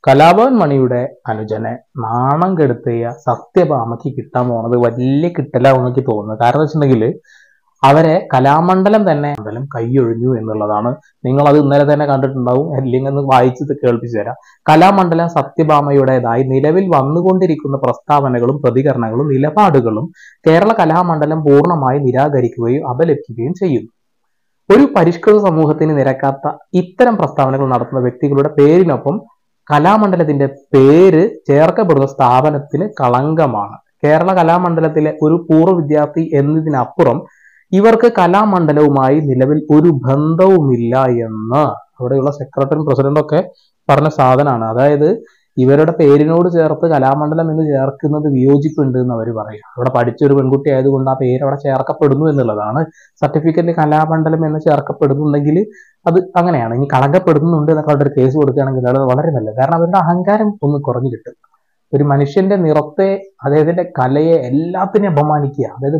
കലാഭവൻ മണിയുടെ അനുജനെ നാണം കെടുത്തിയ സത്യഭാമയ്ക്ക് കിട്ടാൻ പോകുന്നത് വലിയ കിട്ടലാവും എനിക്ക് തോന്നുന്നത്. കാരണം വെച്ചിട്ടുണ്ടെങ്കിൽ അവരെ കലാമണ്ഡലം തന്നെ മണ്ഡലം കൈയൊഴിഞ്ഞു എന്നുള്ളതാണ്. നിങ്ങൾ അത് ഇന്നലെ തന്നെ കണ്ടിട്ടുണ്ടാവും, അല്ലെങ്കിൽ ഒന്ന് വായിച്ചത് കേൾപ്പിച്ചു തരാം. കലാമണ്ഡലം സത്യഭാമയുടേതായി നിലവിൽ വന്നുകൊണ്ടിരിക്കുന്ന പ്രസ്താവനകളും പ്രതികരണങ്ങളും നിലപാടുകളും കേരള കലാമണ്ഡലം പൂർണ്ണമായി നിരാകരിക്കുകയും അപലപിക്കുകയും ചെയ്യുന്നു. ഒരു പരിഷ്കൃത സമൂഹത്തിന് നിരക്കാത്ത ഇത്തരം പ്രസ്താവനകൾ നടത്തുന്ന വ്യക്തികളുടെ പേരിനൊപ്പം കലാമണ്ഡലത്തിന്റെ പേര് ചേർക്കപ്പെടുന്ന സ്ഥാപനത്തിന് കളങ്കമാണ്. കേരള കലാമണ്ഡലത്തിലെ ഒരു പൂർവ്വ വിദ്യാർത്ഥി എന്നതിനപ്പുറം ഇവർക്ക് കലാമണ്ഡലവുമായി നിലവിൽ ഒരു ബന്ധവുമില്ല എന്ന് അവിടെയുള്ള സെക്രട്ടറിയും പ്രസിഡന്റും ഒക്കെ പറഞ്ഞ സാധനമാണ്. അതായത് ഇവരുടെ പേരിനോട് ചേർത്ത് കലാമണ്ഡലം എന്ന് ചേർക്കുന്നത് വിയോജിപ്പുണ്ട് എന്ന് അവർ പറയും. അവിടെ പഠിച്ചൊരു പെൺകുട്ടി ആയതുകൊണ്ട് ആ പേര് അവിടെ ചേർക്കപ്പെടുന്നു എന്നുള്ളതാണ്. സർട്ടിഫിക്കറ്റിൽ കലാമണ്ഡലം എന്ന് ചേർക്കപ്പെടുന്നുണ്ടെങ്കിൽ അത് അങ്ങനെയാണ്. ഇനി കളങ്കപ്പെടുന്നുണ്ട് എന്നൊക്കെ ഒരു കേസ് കൊടുക്കുകയാണെങ്കിൽ അത് വളരെ നല്ലത്. കാരണം അവരുടെ അഹങ്കാരം ഒന്ന് കുറഞ്ഞു കിട്ടും. ഒരു മനുഷ്യന്റെ നിറത്തെ, അദ്ദേഹത്തിന്റെ കലയെ എല്ലാത്തിനെയും അപമാനിക്കുക. അതായത്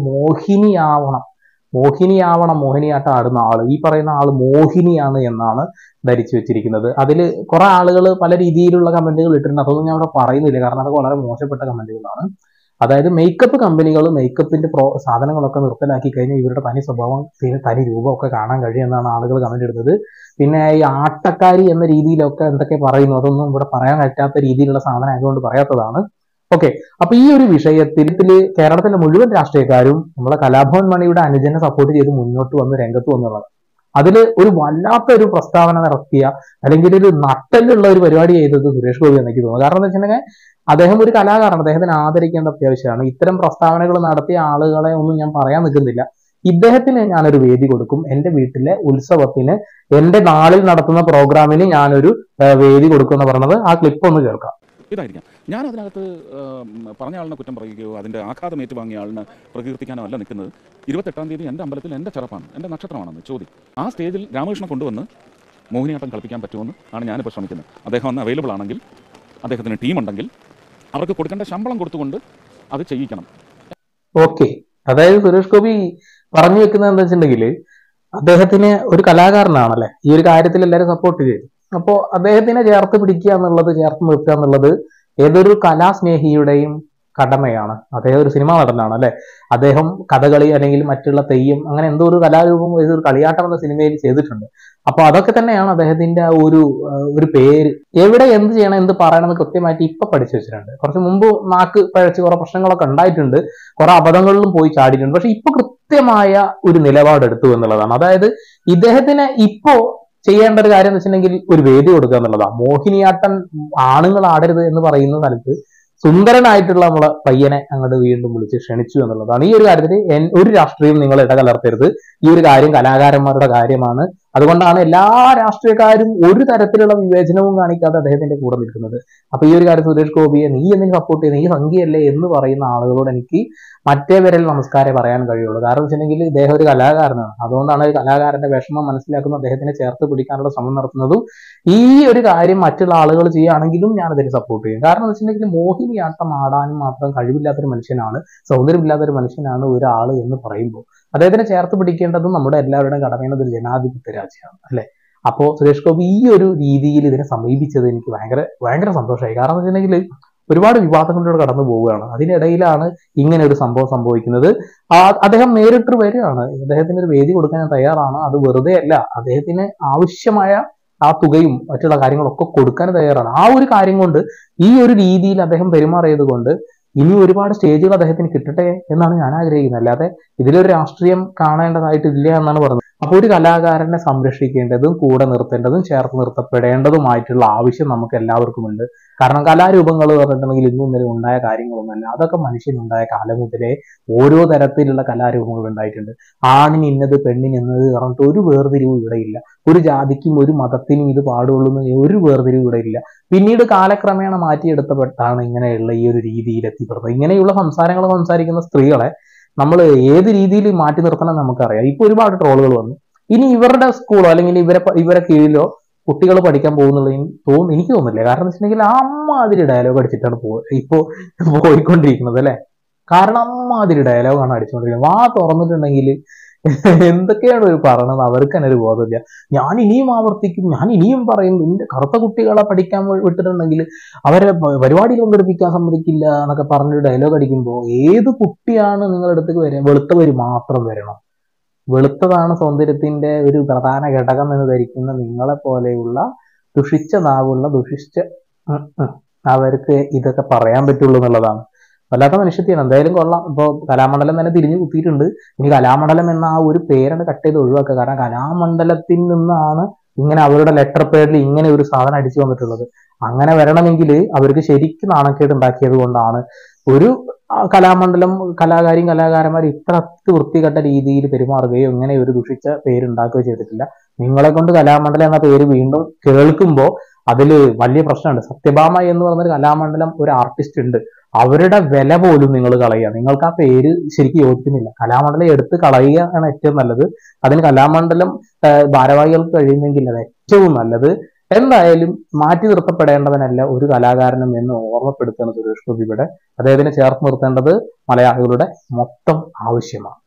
മോഹിനിയാട്ടം ആടുന്ന ആള്, ഈ പറയുന്ന ആള് മോഹിനിയാണ് എന്നാണ് ധരിച്ചു വെച്ചിരിക്കുന്നത്. അതിൽ കുറെ ആളുകൾ പല രീതിയിലുള്ള കമന്റുകൾ ഇട്ടിട്ടുണ്ട്. അതൊന്നും ഞാൻ അവിടെ പറയുന്നില്ല, കാരണം അതൊക്കെ വളരെ മോശപ്പെട്ട കമന്റുകളാണ്. അതായത് മേക്കപ്പ് കമ്പനികൾ മേക്കപ്പിന്റെ സാധനങ്ങളൊക്കെ നിർത്തലാക്കി കഴിഞ്ഞാൽ ഇവരുടെ തനി സ്വഭാവം, തനി രൂപമൊക്കെ കാണാൻ കഴിയുമെന്നാണ് ആളുകൾ കമന്റ് ഇടുന്നത്. പിന്നെ ഈ ആട്ടക്കാരി എന്ന രീതിയിലൊക്കെ എന്തൊക്കെ പറയുന്നു, അതൊന്നും ഇവിടെ പറയാൻ പറ്റാത്ത രീതിയിലുള്ള സാധനം ആയതുകൊണ്ട് പറയാത്തതാണ്. ഓക്കെ, അപ്പൊ ഈ ഒരു വിഷയത്തിൽ കേരളത്തിലെ മുഴുവൻ രാഷ്ട്രീയക്കാരും നമ്മളെ കലാഭവൻ മണിയുടെ അനുജനെ സപ്പോർട്ട് ചെയ്ത് മുന്നോട്ട് വന്ന് രംഗത്ത് വന്നുള്ളത്. അതിൽ ഒരു വല്ലാത്ത ഒരു പ്രസ്താവന നടത്തിയ, അല്ലെങ്കിൽ ഒരു നട്ടലുള്ള ഒരു പരിപാടി ചെയ്തത് സുരേഷ് ഗോപി എനിക്ക് തോന്നുന്നു. കാരണം എന്താ വെച്ചിട്ടുണ്ടെങ്കിൽ അദ്ദേഹം ഒരു കലാകാരനാണ്, അദ്ദേഹത്തിന് ആദരിക്കേണ്ട അത്യാവശ്യമാണ്. ഇത്തരം പ്രസ്താവനകൾ നടത്തിയ ആളുകളെ ഒന്നും ഞാൻ പറയാൻ നിൽക്കുന്നില്ല. ഇദ്ദേഹത്തിന് ഞാനൊരു വേദി കൊടുക്കും. എന്റെ വീട്ടിലെ ഉത്സവത്തിന്, എന്റെ നാളിൽ നടത്തുന്ന പ്രോഗ്രാമിന് ഞാനൊരു വേദി കൊടുക്കും എന്ന് പറഞ്ഞത് ആ ക്ലിപ്പ് ഒന്ന് കേൾക്കാം. ഇതായിരിക്കാം. ഞാൻ അതിനകത്ത് പറഞ്ഞ ആളിനെ കുറ്റം പറയുകയോ അതിൻ്റെ ആഘാതം ഏറ്റുവാങ്ങിയ ആളിനെ പ്രകീർത്തിക്കാനോ അല്ല നിൽക്കുന്നത്. 28-ാം തീയതി എൻ്റെ അമ്പലത്തിൽ എൻ്റെ ചെറുപ്പാണ്, എൻ്റെ നക്ഷത്രമാണെന്ന് ചോദ്യം. ആ സ്റ്റേജിൽ രാമകൃഷ്ണൻ കൊണ്ടുവന്ന് മോഹിനിയാട്ടം കളിപ്പിക്കാൻ പറ്റുമെന്ന് ആണ് ഞാനിപ്പോൾ ശ്രമിക്കുന്നത്. അദ്ദേഹം അന്ന് അവൈലബിൾ ആണെങ്കിൽ, അദ്ദേഹത്തിന് ടീമുണ്ടെങ്കിൽ അവർക്ക് കൊടുക്കേണ്ട ശമ്പളം കൊടുത്തുകൊണ്ട് അത് ചെയ്യിക്കണം. ഓക്കെ, അതായത് സുരേഷ് ഗോപി പറഞ്ഞു വെക്കുന്നത് എന്താ വെച്ചിട്ടുണ്ടെങ്കിൽ അദ്ദേഹത്തിന് ഒരു കലാകാരനാണല്ലേ, ഈ ഒരു കാര്യത്തിൽ എല്ലാവരും സപ്പോർട്ട് ചെയ്തു. അപ്പോൾ അദ്ദേഹത്തിനെ ചേർത്ത് പിടിക്കുക എന്നുള്ളത്, ചേർത്ത് നിർത്തുക എന്നുള്ളത് ഏതൊരു കലാസ്നേഹിയുടെയും കടമയാണ്. അദ്ദേഹം ഒരു സിനിമാ നടനാണ് അല്ലെ. അദ്ദേഹം കഥകളി അല്ലെങ്കിൽ മറ്റുള്ള തെയ്യം അങ്ങനെ എന്തോ ഒരു കലാരൂപം, ഒരു കളിയാട്ടം എന്ന സിനിമയിൽ ചെയ്തിട്ടുണ്ട്. അപ്പൊ അതൊക്കെ തന്നെയാണ് അദ്ദേഹത്തിന്റെ ഒരു പേര്. എവിടെ എന്ത് ചെയ്യണം, എന്ത് പറയണമെന്ന് കൃത്യമായിട്ട് ഇപ്പൊ പഠിച്ചു വെച്ചിട്ടുണ്ട്. കുറച്ച് മുമ്പ് നാക്ക് പഴച്ച് കുറെ പ്രശ്നങ്ങളൊക്കെ ഉണ്ടായിട്ടുണ്ട്, കുറെ അബദ്ധങ്ങളിലും പോയി ചാടിയിട്ടുണ്ട്. പക്ഷെ ഇപ്പൊ കൃത്യമായ ഒരു നിലപാടെടുത്തു എന്നുള്ളതാണ്. അതായത് ഇദ്ദേഹത്തിന് ഇപ്പോ ചെയ്യേണ്ട ഒരു കാര്യം എന്ന് വെച്ചിട്ടുണ്ടെങ്കിൽ ഒരു വേദി കൊടുക്കുക എന്നുള്ളതാണ്. മോഹിനിയാട്ടം ആണുങ്ങൾ ആടരുത് എന്ന് പറയുന്ന സ്ഥലത്ത് സുന്ദരനായിട്ടുള്ള നമ്മളെ പയ്യനെ അങ്ങോട്ട് വീണ്ടും വിളിച്ച് ക്ഷണിച്ചു എന്നുള്ളതാണ്. ഈ ഒരു കാര്യത്തിൽ ഒരു രാഷ്ട്രീയം നിങ്ങൾ ഇടകലർത്തരുത്. ഈ ഒരു കാര്യം കലാകാരന്മാരുടെ കാര്യമാണ്. അതുകൊണ്ടാണ് എല്ലാ രാഷ്ട്രീയക്കാരും ഒരു തരത്തിലുള്ള വിവേചനവും കാണിക്കാതെ അദ്ദേഹത്തിന്റെ കൂടെ നിൽക്കുന്നത്. അപ്പൊ ഈ ഒരു കാര്യം സുരേഷ് ഗോപിയെ നീ എന്തിനു സപ്പോർട്ട് ചെയ്യുന്നത്, ഈ സംഖ്യയല്ലേ എന്ന് പറയുന്ന ആളുകളോട് എനിക്ക് മറ്റേ വിരൽ നമസ്കാരം പറയാൻ കഴിയുള്ളൂ. കാരണം വെച്ചിട്ടുണ്ടെങ്കിൽ ഇദ്ദേഹം ഒരു കലാകാരനാണ്. അതുകൊണ്ടാണ് ഒരു കലാകാരന്റെ വിഷമം മനസ്സിലാക്കുന്ന അദ്ദേഹത്തിനെ ചേർത്ത് പിടിക്കാനുള്ള ശ്രമം നടത്തുന്നതും. ഈ ഒരു കാര്യം മറ്റുള്ള ആളുകൾ ചെയ്യുകയാണെങ്കിലും ഞാൻ അതിന് സപ്പോർട്ട് ചെയ്യും. കാരണം എന്ന് വെച്ചിട്ടുണ്ടെങ്കിൽ മോഹിനിയാട്ടം ആടാനും മാത്രം കഴിവില്ലാത്തൊരു മനുഷ്യനാണ്, സൗന്ദര്യമില്ലാത്തൊരു മനുഷ്യനാണ് ഒരാള് എന്ന് പറയുമ്പോൾ അദ്ദേഹത്തിനെ ചേർത്ത് പിടിക്കേണ്ടതും നമ്മുടെ എല്ലാവരുടെയും കടമയാണ്. ഒരു ജനാധിപത്യ രാജ്യമാണ് അല്ലെ. അപ്പോ സുരേഷ് ഗോപി ഈ ഒരു രീതിയിൽ ഇതിനെ സമീപിച്ചത് എനിക്ക് ഭയങ്കര സന്തോഷമായി. കാരണം എന്ന് വെച്ചിട്ടുണ്ടെങ്കിൽ ഒരുപാട് വിവാദങ്ങളിലൂടെ കടന്നു പോവുകയാണ്. അതിനിടയിലാണ് ഇങ്ങനെ ഒരു സംഭവം സംഭവിക്കുന്നത്. അദ്ദേഹം നേരിട്ട് വരികയാണ്, അദ്ദേഹത്തിന് ഒരു വേദി കൊടുക്കാൻ തയ്യാറാണ്. അത് വെറുതെ അല്ല, അദ്ദേഹത്തിന് ആവശ്യമായ ആ തുകയും മറ്റുള്ള കാര്യങ്ങളൊക്കെ കൊടുക്കാൻ തയ്യാറാണ്. ആ ഒരു കാര്യം കൊണ്ട്, ഈ ഒരു രീതിയിൽ അദ്ദേഹം പെരുമാറിയത് കൊണ്ട് ഇനി ഒരുപാട് സ്റ്റേജുകൾ അദ്ദേഹത്തിന് കിട്ടട്ടെ എന്നാണ് ഞാൻ ആഗ്രഹിക്കുന്നത്. അല്ലാതെ ഇതിലൊരു രാഷ്ട്രീയം കാണേണ്ടതായിട്ടില്ല എന്നാണ് പറയുന്നത്. അപ്പോൾ ഒരു കലാകാരനെ സംരക്ഷിക്കേണ്ടതും കൂടെ നിർത്തേണ്ടതും ചേർത്ത് നിർത്തപ്പെടേണ്ടതുമായിട്ടുള്ള ആവശ്യം നമുക്ക് എല്ലാവർക്കുമുണ്ട്. കാരണം കലാരൂപങ്ങൾ പറഞ്ഞിട്ടുണ്ടെങ്കിൽ ഇന്നും ഇന്നലെ ഉണ്ടായ കാര്യങ്ങളൊന്നുമല്ല. അതൊക്കെ മനുഷ്യനുണ്ടായ കാലം മുതലേ ഓരോ തരത്തിലുള്ള കലാരൂപങ്ങൾ ഉണ്ടായിട്ടുണ്ട്. ആണിന് ഇന്നത് പെണ്ണിന് എന്നത് പറഞ്ഞിട്ട് ഒരു വേർതിരിവും ഇവിടെ ഇല്ല. ഒരു ജാതിക്കും ഒരു മതത്തിനും ഇത് പാടുള്ളൂ എന്ന് ഒരു വേർതിരിവും ഇവിടെ ഇല്ല. പിന്നീട് കാലക്രമേണ മാറ്റിയെടുത്തപ്പെട്ടാണ് ഇങ്ങനെയുള്ള ഈ ഒരു രീതിയിൽ എത്തിപ്പെടുന്നത്. ഇങ്ങനെയുള്ള സംസാരങ്ങൾ സംസാരിക്കുന്ന സ്ത്രീകളെ നമ്മൾ ഏത് രീതിയിൽ മാറ്റി നിർത്തണം നമുക്കറിയാം. ഇപ്പൊ ഒരുപാട് ട്രോളുകൾ വന്നു. ഇനി ഇവരുടെ സ്കൂളോ അല്ലെങ്കിൽ ഇവരെ കീഴിലോ കുട്ടികൾ പഠിക്കാൻ പോകുന്നുള്ളതിന് എനിക്ക് തോന്നുന്നില്ല. കാരണം എന്ന് വെച്ചിട്ടുണ്ടെങ്കിൽ അമ്മാതിരി ഡയലോഗ് അടിച്ചിട്ടാണ് ഇപ്പോ പോയിക്കൊണ്ടിരിക്കുന്നത് അല്ലെ. കാരണം അമ്മാതിരി ഡയലോഗാണ് അടിച്ചുകൊണ്ടിരിക്കുന്നത്. വാ തുറന്നിട്ടുണ്ടെങ്കിൽ എന്തൊക്കെയാണ് ഒരു പറയണത്, അവർക്ക് തന്നെ ഒരു ബോധമില്ല. ഞാൻ ഇനിയും ആവർത്തിക്കും, ഞാൻ ഇനിയും പറയും, എന്റെ കറുത്ത കുട്ടികളെ പഠിക്കാൻ വിട്ടിട്ടുണ്ടെങ്കിൽ അവരെ പരിപാടിയിൽ പങ്കെടുപ്പിക്കാൻ സമ്മതിക്കില്ല എന്നൊക്കെ പറഞ്ഞൊരു ഡയലോഗ് അടിക്കുമ്പോൾ ഏത് കുട്ടിയാണ് നിങ്ങളുടെ അടുത്തേക്ക് വരിക? വെളുത്തവർ മാത്രം വരണം. വെളുത്തതാണ് സൗന്ദര്യത്തിന്റെ ഒരു പ്രധാന ഘടകം എന്ന് ധരിക്കുന്ന നിങ്ങളെ പോലെയുള്ള ദുഷിച്ച നാവുള്ള അവർക്ക് ഇതൊക്കെ പറയാൻ പറ്റുള്ളൂ എന്നുള്ളതാണ്. വല്ലാത്ത മനുഷ്യത്തെയാണ്. എന്തായാലും കൊള്ളാം. ഇപ്പോൾ കലാമണ്ഡലം തന്നെ തിരിഞ്ഞു കുത്തിയിട്ടുണ്ട്. ഇനി കലാമണ്ഡലം എന്ന ആ ഒരു പേരാണ് കട്ട് ചെയ്ത് ഒഴിവാക്കുക. കാരണം കലാമണ്ഡലത്തിൽ നിന്നാണ് ഇങ്ങനെ അവരുടെ ലെറ്റർ പേരിൽ ഇങ്ങനെ ഒരു സാധനം അടിച്ചു വന്നിട്ടുള്ളത്. അങ്ങനെ വരണമെങ്കിൽ അവർക്ക് ശരിക്കും നാണക്കേട് ഉണ്ടാക്കിയത് കൊണ്ടാണ് ഒരു കലാമണ്ഡലം കലാകാരന്മാർ ഇത്ര വൃത്തികെട്ട രീതിയിൽ പെരുമാറുകയോ ഇങ്ങനെ ഒരു ദുഷിച്ച പേരുണ്ടാക്കുകയോ ചെയ്തിട്ടില്ല. നിങ്ങളെ കൊണ്ട് കലാമണ്ഡലം എന്ന പേര് വീണ്ടും കേൾക്കുമ്പോൾ അതിൽ വലിയ പ്രശ്നമുണ്ട്. സത്യഭാമ എന്ന് പറഞ്ഞൊരു കലാമണ്ഡലം ഒരു ആർട്ടിസ്റ്റ് ഉണ്ട്, അവരുടെ വില പോലും നിങ്ങൾ കളയുക. നിങ്ങൾക്ക് ആ പേര് ശരിക്കും യോജിക്കുന്നില്ല. കലാമണ്ഡലം എടുത്ത് കളയുക ആണ് ഏറ്റവും നല്ലത്. അതിന് കലാമണ്ഡലം ഭാരവാഹികൾക്ക് കഴിയുമെങ്കിൽ അത് ഏറ്റവും നല്ലത്. എന്തായാലും മാറ്റി നിർത്തപ്പെടേണ്ടവനല്ല ഒരു കലാകാരനും എന്ന് ഓർമ്മപ്പെടുത്തുന്ന സുരേഷ് ഗോപി ഇവിടെ. അദ്ദേഹത്തിനെ ചേർത്ത് നിർത്തേണ്ടത് മലയാളികളുടെ മൊത്തം ആവശ്യമാണ്.